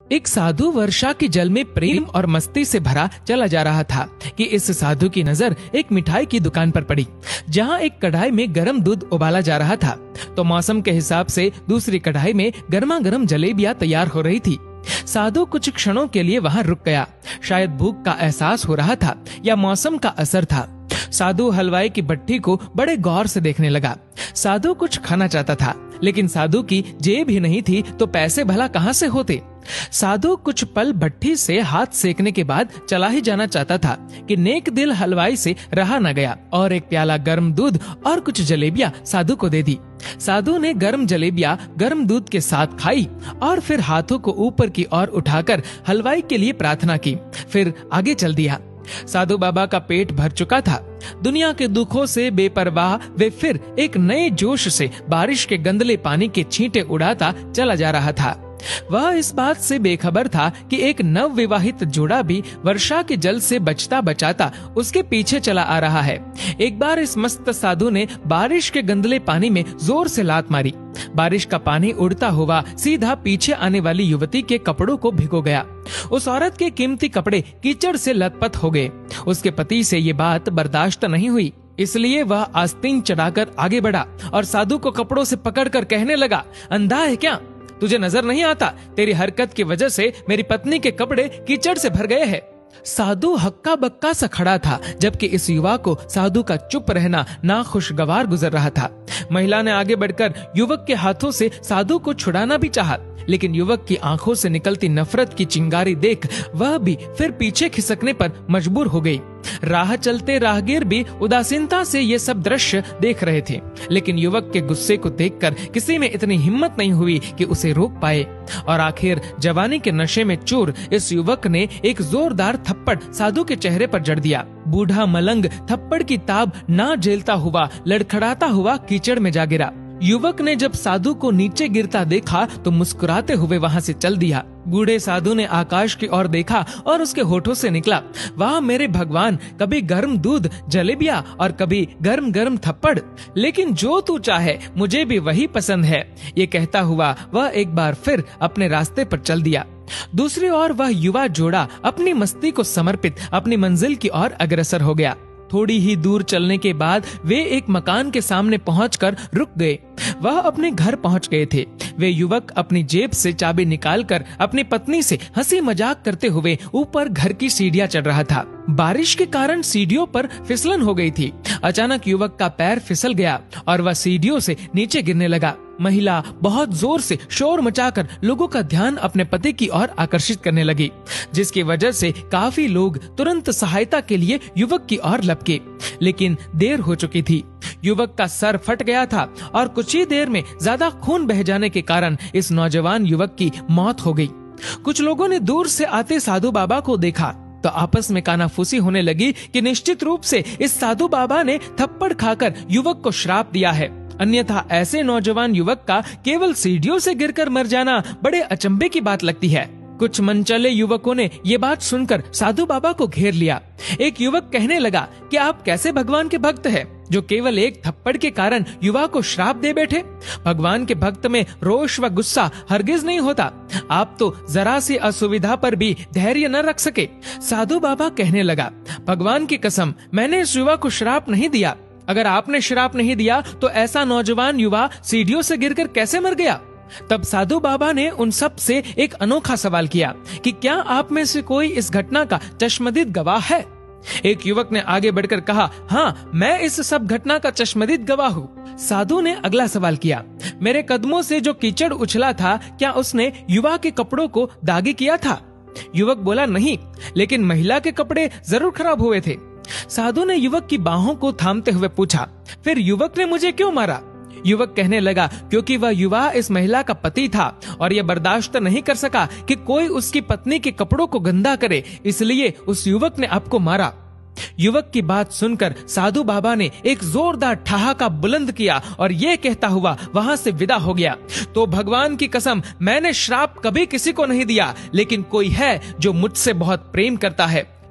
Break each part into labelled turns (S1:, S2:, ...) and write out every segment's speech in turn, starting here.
S1: एक साधु वर्षा के जल में प्रेम और मस्ती से भरा चला जा रहा था कि इस साधु की नजर एक मिठाई की दुकान पर पड़ी, जहां एक कढ़ाई में गर्म दूध उबाला जा रहा था। तो मौसम के हिसाब से दूसरी कढ़ाई में गर्मा गर्म जलेबियां तैयार हो रही थी। साधु कुछ क्षणों के लिए वहां रुक गया। शायद भूख का एहसास हो रहा था या मौसम का असर था। साधु हलवाई की भट्टी को बड़े गौर से देखने लगा। साधु कुछ खाना चाहता था, लेकिन साधु की जेब ही नहीं थी तो पैसे भला कहां से होते। साधु कुछ पल भट्टी से हाथ सेकने के बाद चला ही जाना चाहता था कि नेक दिल हलवाई से रहा न गया और एक प्याला गर्म दूध और कुछ जलेबियां साधु को दे दी। साधु ने गर्म जलेबियां गर्म दूध के साथ खाई और फिर हाथों को ऊपर की ओर उठाकर हलवाई के लिए प्रार्थना की, फिर आगे चल दिया। साधु बाबा का पेट भर चुका था। दुनिया के दुखों से बेपरवाह वे फिर एक नए जोश से बारिश के गंदले पानी के छींटे उड़ाता चला जा रहा था। वह इस बात से बेखबर था कि एक नव विवाहित जोड़ा भी वर्षा के जल से बचता बचाता उसके पीछे चला आ रहा है। एक बार इस मस्त साधु ने बारिश के गंदले पानी में जोर से लात मारी। बारिश का पानी उड़ता हुआ सीधा पीछे आने वाली युवती के कपड़ों को भिगो गया। उस औरत के कीमती कपड़े कीचड़ से लथपथ हो गए। उसके पति से ये बात बर्दाश्त नहीं हुई, इसलिए वह आस्तीन चढ़ाकर आगे बढ़ा और साधु को कपड़ों से पकड़कर कहने लगा, अंधा है क्या? तुझे नजर नहीं आता? तेरी हरकत की वजह से मेरी पत्नी के कपड़े कीचड़ से भर गए हैं। साधु हक्का बक्का सा खड़ा था, जबकि इस युवा को साधु का चुप रहना नाखुशगवार गुजर रहा था। महिला ने आगे बढ़कर युवक के हाथों से साधु को छुड़ाना भी चाहा, लेकिन युवक की आंखों से निकलती नफरत की चिंगारी देख वह भी फिर पीछे खिसकने पर मजबूर हो गई। राह चलते राहगीर भी उदासीनता से ये सब दृश्य देख रहे थे, लेकिन युवक के गुस्से को देखकर किसी में इतनी हिम्मत नहीं हुई कि उसे रोक पाए। और आखिर जवानी के नशे में चूर इस युवक ने एक जोरदार थप्पड़ साधु के चेहरे पर जड़ दिया। बूढ़ा मलंग थप्पड़ की ताब ना झेलता हुआ लड़खड़ाता हुआ कीचड़ में जा गिरा। युवक ने जब साधु को नीचे गिरता देखा तो मुस्कुराते हुए वहां से चल दिया। बूढ़े साधु ने आकाश की ओर देखा और उसके होठों से निकला, वाह मेरे भगवान, कभी गर्म दूध जलेबियां और कभी गर्म गर्म थप्पड़, लेकिन जो तू चाहे मुझे भी वही पसंद है। ये कहता हुआ वह एक बार फिर अपने रास्ते पर चल दिया। दूसरी ओर वह युवा जोड़ा अपनी मस्ती को समर्पित अपनी मंजिल की ओर अग्रसर हो गया। थोड़ी ही दूर चलने के बाद वे एक मकान के सामने पहुंचकर रुक गए। वह अपने घर पहुंच गए थे। वे युवक अपनी जेब से चाबी निकालकर अपनी पत्नी से हंसी मजाक करते हुए ऊपर घर की सीढ़ियां चढ़ रहा था। बारिश के कारण सीढ़ियों पर फिसलन हो गई थी। अचानक युवक का पैर फिसल गया और वह सीढ़ियों से नीचे गिरने लगा। महिला बहुत जोर से शोर मचाकर लोगों का ध्यान अपने पति की ओर आकर्षित करने लगी, जिसकी वजह से काफी लोग तुरंत सहायता के लिए युवक की ओर लपके, लेकिन देर हो चुकी थी। युवक का सर फट गया था और कुछ ही देर में ज्यादा खून बह जाने के कारण इस नौजवान युवक की मौत हो गई। कुछ लोगों ने दूर से आते साधु बाबा को देखा तो आपस में कानाफूसी होने लगी कि निश्चित रूप से इस साधु बाबा ने थप्पड़ खाकर युवक को श्राप दिया है, अन्यथा ऐसे नौजवान युवक का केवल सीढ़ियों से गिरकर मर जाना बड़े अचंभे की बात लगती है। कुछ मनचले युवकों ने ये बात सुनकर साधु बाबा को घेर लिया। एक युवक कहने लगा कि आप कैसे भगवान के भक्त हैं, जो केवल एक थप्पड़ के कारण युवा को श्राप दे बैठे। भगवान के भक्त में रोष व गुस्सा हरगिज नहीं होता। आप तो जरा सी असुविधा पर भी धैर्य न रख सके। साधु बाबा कहने लगा, भगवान की कसम, मैंने इस युवा को श्राप नहीं दिया। अगर आपने श्राप नहीं दिया तो ऐसा नौजवान युवा सीढ़ियों से गिरकर कैसे मर गया? तब साधु बाबा ने उन सब से एक अनोखा सवाल किया कि क्या आप में से कोई इस घटना का चश्मदीद गवाह है? एक युवक ने आगे बढ़कर कहा, हाँ, मैं इस सब घटना का चश्मदीद गवाह हूँ। साधु ने अगला सवाल किया, मेरे कदमों से जो कीचड़ उछला था, क्या उसने युवा के कपड़ों को दागी किया था? युवक बोला, नहीं, लेकिन महिला के कपड़े जरूर खराब हुए थे। साधु ने युवक की बाहों को थामते हुए पूछा, फिर युवक ने मुझे क्यों मारा? युवक कहने लगा, क्योंकि वह युवा इस महिला का पति था और यह बर्दाश्त नहीं कर सका कि कोई उसकी पत्नी के कपड़ों को गंदा करे, इसलिए उस युवक ने आपको मारा। युवक की बात सुनकर साधु बाबा ने एक जोरदार ठहाका बुलंद किया और ये कहता हुआ वहां से विदा हो गया, तो भगवान की कसम, मैंने श्राप कभी किसी को नहीं दिया, लेकिन कोई है जो मुझसे बहुत प्रेम करता है।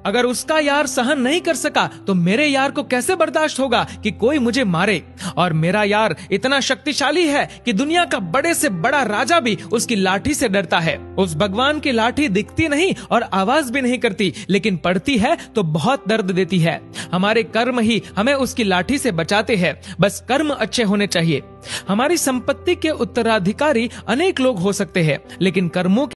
S1: अगर उसका यार सहन नहीं कर सका तो मेरे यार को कैसे बर्दाश्त होगा कि कोई मुझे मारे। और मेरा यार इतना शक्तिशाली है कि दुनिया का बड़े से बड़ा राजा भी उसकी लाठी से डरता है। उस भगवान की लाठी दिखती नहीं और आवाज भी नहीं करती, लेकिन पड़ती है तो बहुत दर्द देती है। हमारे कर्म ही हमें उसकी लाठी से बचाते हैं, बस कर्म अच्छे होने चाहिए। हमारी संपत्ति के उत्तराधिकारी अनेक लोग हो सकते हैं, लेकिन कर्मों